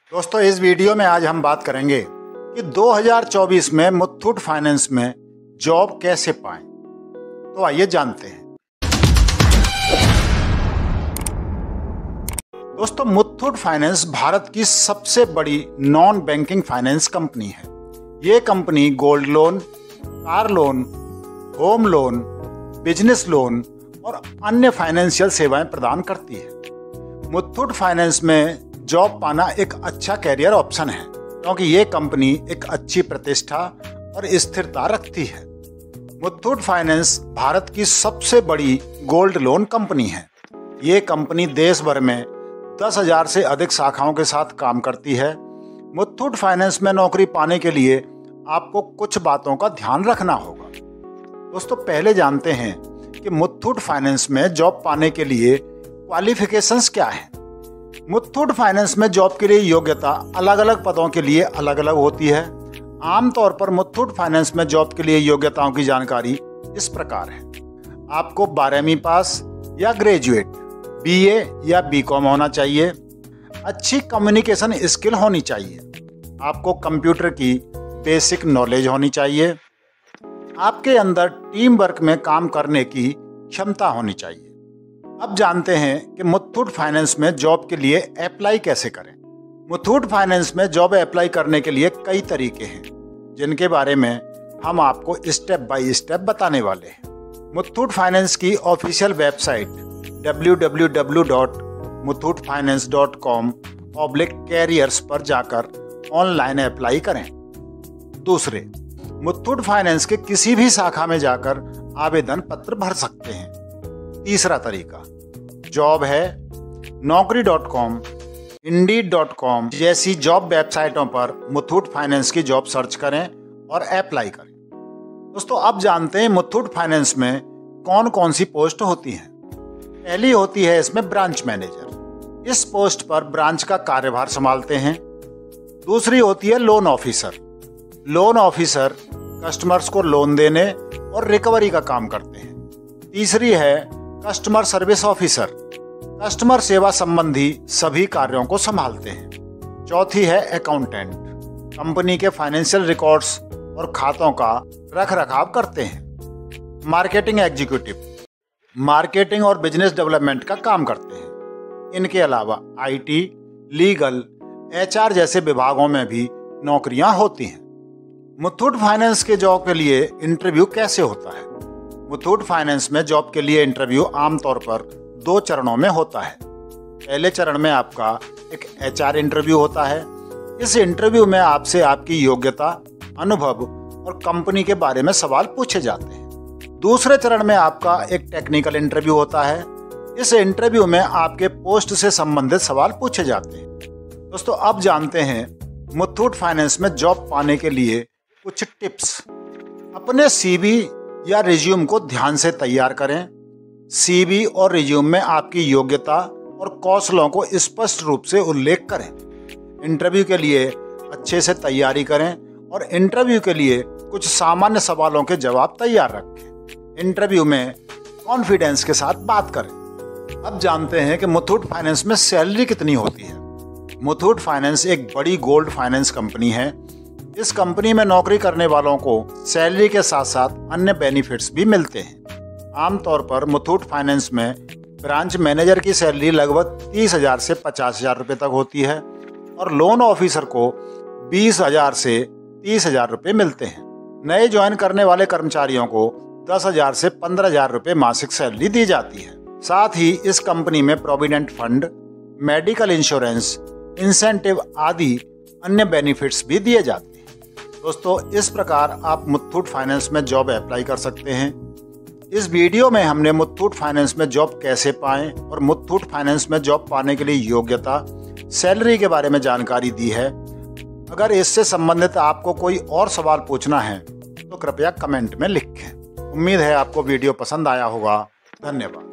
दोस्तों, इस वीडियो में आज हम बात करेंगे कि 2024 में मुथूट फाइनेंस में जॉब कैसे पाएं। तो आइए जानते हैं। दोस्तों, मुथूट फाइनेंस भारत की सबसे बड़ी नॉन बैंकिंग फाइनेंस कंपनी है। ये company gold loan, car loan, home loan, business loan और अन्य फाइनेंशियल सेवाएं प्रदान करती है। मुथूट फाइनेंस में जॉब पाना एक अच्छा कैरियर ऑप्शन है, क्योंकि ये कंपनी एक अच्छी प्रतिष्ठा और स्थिरता रखती है। मुथूट फाइनेंस भारत की सबसे बड़ी गोल्ड लोन कंपनी है। ये कंपनी देश भर में 10,000 से अधिक शाखाओं के साथ काम करती है। मुथूट फाइनेंस में नौकरी पाने के लिए आपको कुछ बातों का ध्यान रखना होगा। दोस्तों, पहले जानते हैं कि मुथूट फाइनेंस में जॉब पाने के लिए क्वालिफिकेशंस क्या है। मुथूट फाइनेंस में जॉब के लिए योग्यता अलग अलग पदों के लिए अलग अलग होती है। आमतौर पर मुथूट फाइनेंस में जॉब के लिए योग्यताओं की जानकारी इस प्रकार है। आपको 12वीं पास या ग्रेजुएट, बीए या बीकॉम होना चाहिए। अच्छी कम्युनिकेशन स्किल होनी चाहिए। आपको कंप्यूटर की बेसिक नॉलेज होनी चाहिए। आपके अंदर टीम वर्क में काम करने की क्षमता होनी चाहिए। अब जानते हैं कि मुथूट फाइनेंस में जॉब के लिए अप्लाई कैसे करें। मुथूट फाइनेंस में जॉब अप्लाई करने के लिए कई तरीके हैं, जिनके बारे में हम आपको स्टेप बाय स्टेप बताने वाले हैं। मुथूट फाइनेंस की ऑफिशियल वेबसाइट www.muthootfinance.com/careers पर जाकर ऑनलाइन अप्लाई करें। दूसरे, मुथूट फाइनेंस के किसी भी शाखा में जाकर आवेदन पत्र भर सकते हैं। तीसरा तरीका, जॉब है naukri.com, indeed.com जैसी जॉब वेबसाइटों पर मुथूट फाइनेंस की जॉब सर्च करें और अप्लाई करें। दोस्तों, अब जानते हैं मुथूट फाइनेंस में कौन कौन सी पोस्ट होती हैं। पहली होती है इसमें ब्रांच मैनेजर। इस पोस्ट पर ब्रांच का कार्यभार संभालते हैं। दूसरी होती है loan officer. Loan officer customers को लोन देने और रिकवरी का काम करते हैं। तीसरी है कस्टमर सर्विस ऑफिसर। कस्टमर सेवा संबंधी सभी कार्यों को संभालते हैं। चौथी है अकाउंटेंट। कंपनी के फाइनेंशियल रिकॉर्ड्स और खातों का रख रखाव करते हैं। मार्केटिंग एग्जीक्यूटिव मार्केटिंग और बिजनेस डेवलपमेंट का काम करते हैं। इनके अलावा आईटी, लीगल, एचआर जैसे विभागों में भी नौकरियां होती हैं। मुथूट फाइनेंस के जॉब के लिए इंटरव्यू कैसे होता है। मुथूट फाइनेंस में जॉब के लिए इंटरव्यू आमतौर पर 2 चरणों में होता है। पहले चरण में आपका एक एचआर इंटरव्यू होता है। इस इंटरव्यू में आपसे आपकी योग्यता, अनुभव और कंपनी के बारे में सवाल पूछे जाते हैं। दूसरे चरण में आपका एक टेक्निकल इंटरव्यू होता है। इस इंटरव्यू में आपके पोस्ट से संबंधित सवाल पूछे जाते हैं। दोस्तों, अब जानते हैं मुथूट फाइनेंस में जॉब पाने के लिए कुछ टिप्स। अपने सीवी या रिज्यूम को ध्यान से तैयार करें। सीवी और रिज्यूम में आपकी योग्यता और कौशलों को स्पष्ट रूप से उल्लेख करें। इंटरव्यू के लिए अच्छे से तैयारी करें और इंटरव्यू के लिए कुछ सामान्य सवालों के जवाब तैयार रखें। इंटरव्यू में कॉन्फिडेंस के साथ बात करें। अब जानते हैं कि मुथूट फाइनेंस में सैलरी कितनी होती है। मुथूट फाइनेंस एक बड़ी गोल्ड फाइनेंस कंपनी है। इस कंपनी में नौकरी करने वालों को सैलरी के साथ साथ अन्य बेनिफिट्स भी मिलते हैं। आमतौर पर मुथूट फाइनेंस में ब्रांच मैनेजर की सैलरी लगभग 30,000 से 50,000 रुपये तक होती है और लोन ऑफिसर को 20,000 से 30,000 रुपये मिलते हैं। नए ज्वाइन करने वाले कर्मचारियों को 10,000 से 15,000 रुपये मासिक सैलरी दी जाती है। साथ ही इस कंपनी में provident fund, medical insurance, incentive आदि अन्य बेनिफिट्स भी दिए जाते हैं। दोस्तों, इस प्रकार आप मुथूट फाइनेंस में जॉब अप्लाई कर सकते हैं। इस वीडियो में हमने मुथूट फाइनेंस में जॉब कैसे पाएं और मुथूट फाइनेंस में जॉब पाने के लिए योग्यता, सैलरी के बारे में जानकारी दी है। अगर इससे संबंधित आपको कोई और सवाल पूछना है तो कृपया कमेंट में लिखें। उम्मीद है आपको वीडियो पसंद आया होगा। धन्यवाद।